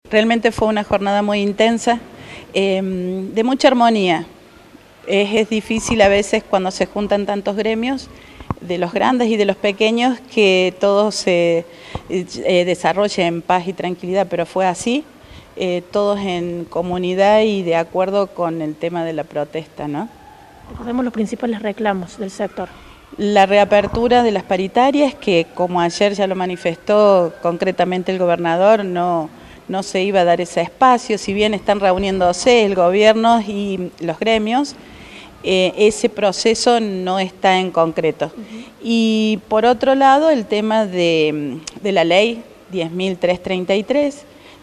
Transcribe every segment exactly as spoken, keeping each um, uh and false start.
Realmente fue una jornada muy intensa, eh, de mucha armonía. Es, es difícil a veces cuando se juntan tantos gremios, de los grandes y de los pequeños, que todo se eh, desarrolle en paz y tranquilidad, pero fue así, eh, todos en comunidad y de acuerdo con el tema de la protesta, ¿no? Recordemos los principales reclamos del sector. La reapertura de las paritarias, que como ayer ya lo manifestó concretamente el gobernador, no, no se iba a dar ese espacio, si bien están reuniéndose el gobierno y los gremios, eh, ese proceso no está en concreto. Uh-huh. Y por otro lado, el tema de, de la ley diez mil trescientos treinta y tres,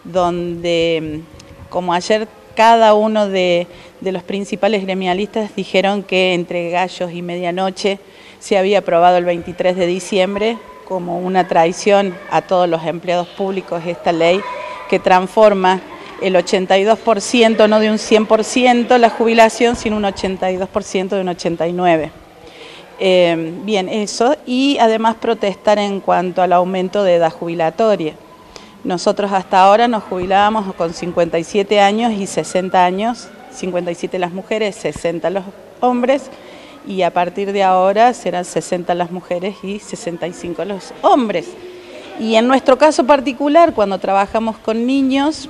donde como ayer cada uno de, de los principales gremialistas dijeron que entre gallos y medianoche se había aprobado el veintitrés de diciembre como una traición a todos los empleados públicos esta ley que transforma el ochenta y dos por ciento, no de un cien por ciento la jubilación, sino un ochenta y dos por ciento de un ochenta y nueve por ciento. Eh, bien, eso, y además protestar en cuanto al aumento de edad jubilatoria. Nosotros hasta ahora nos jubilábamos con cincuenta y siete años y sesenta años, cincuenta y siete las mujeres, sesenta los hombres, y a partir de ahora serán sesenta las mujeres y sesenta y cinco los hombres. Y en nuestro caso particular, cuando trabajamos con niños,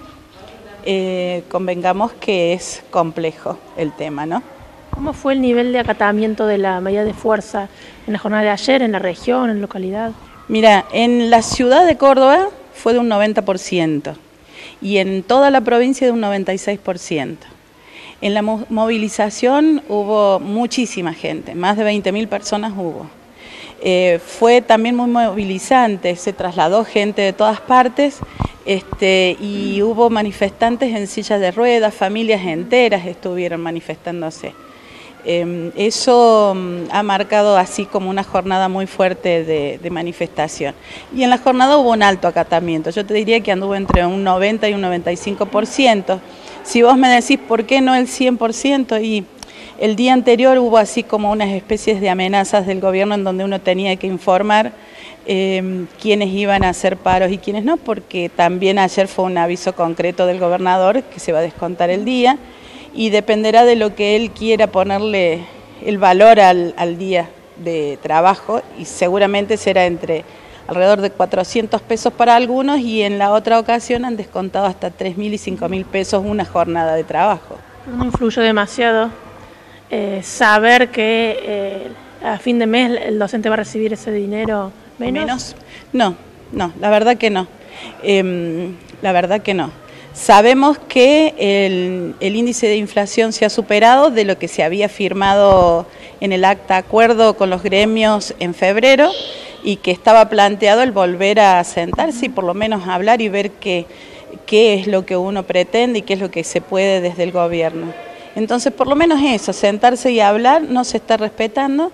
eh, convengamos que es complejo el tema, ¿no? ¿Cómo fue el nivel de acatamiento de la medida de fuerza en la jornada de ayer, en la región, en la localidad? Mira, en la ciudad de Córdoba fue de un noventa por ciento y en toda la provincia de un noventa y seis por ciento. En la movilización hubo muchísima gente, más de veinte mil personas hubo. Eh, fue también muy movilizante, se trasladó gente de todas partes este, y hubo manifestantes en sillas de ruedas, familias enteras estuvieron manifestándose. Eh, eso um, ha marcado así como una jornada muy fuerte de, de manifestación. Y en la jornada hubo un alto acatamiento, yo te diría que anduvo entre un noventa y un noventa y cinco por ciento. Si vos me decís por qué no el cien por ciento, y el día anterior hubo así como unas especies de amenazas del gobierno en donde uno tenía que informar eh, quiénes iban a hacer paros y quiénes no, porque también ayer fue un aviso concreto del gobernador que se va a descontar el día y dependerá de lo que él quiera ponerle el valor al, al día de trabajo, y seguramente será entre alrededor de cuatrocientos pesos para algunos, y en la otra ocasión han descontado hasta tres mil y cinco mil pesos una jornada de trabajo. No influyó demasiado eh, saber que eh, a fin de mes el docente va a recibir ese dinero menos. ¿Menos? No, no, la verdad que no. Eh, la verdad que no. Sabemos que el, el índice de inflación se ha superado de lo que se había firmado en el acta acuerdo con los gremios en febrero, y que estaba planteado el volver a sentarse y por lo menos hablar y ver qué, qué es lo que uno pretende y qué es lo que se puede desde el gobierno. Entonces, por lo menos eso, sentarse y hablar, no se está respetando,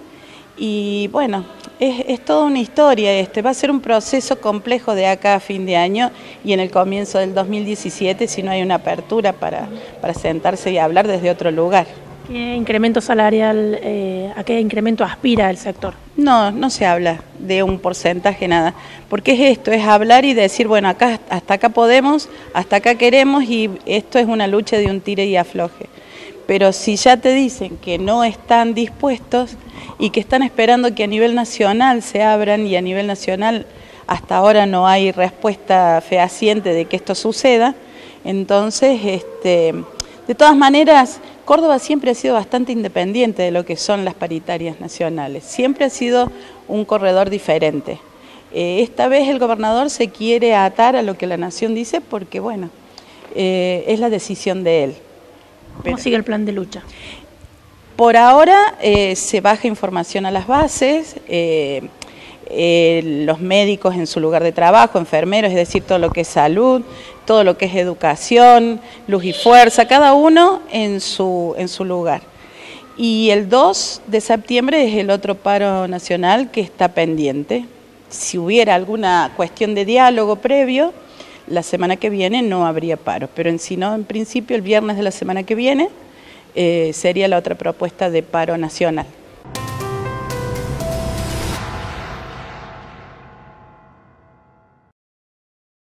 y bueno, es, es toda una historia este, va a ser un proceso complejo de acá a fin de año y en el comienzo del dos mil diecisiete si no hay una apertura para, para sentarse y hablar desde otro lugar. ¿Qué incremento salarial, eh, a qué incremento aspira el sector? No, no se habla de un porcentaje, nada, porque es esto, es hablar y decir, bueno, acá hasta acá podemos, hasta acá queremos, y esto es una lucha de un tire y afloje. Pero si ya te dicen que no están dispuestos y que están esperando que a nivel nacional se abran, y a nivel nacional hasta ahora no hay respuesta fehaciente de que esto suceda, entonces, este, de todas maneras, Córdoba siempre ha sido bastante independiente de lo que son las paritarias nacionales, siempre ha sido un corredor diferente. Eh, esta vez el gobernador se quiere atar a lo que la nación dice porque, bueno, eh, es la decisión de él. ¿Cómo Pero, sigue el plan de lucha? Por ahora eh, se baja información a las bases, eh, eh, los médicos en su lugar de trabajo, enfermeros, es decir, todo lo que es salud, todo lo que es educación, luz y fuerza, cada uno en su, en su lugar. Y el dos de septiembre es el otro paro nacional que está pendiente. Si hubiera alguna cuestión de diálogo previo, la semana que viene no habría paro, pero en sí no, en principio el viernes de la semana que viene eh, sería la otra propuesta de paro nacional.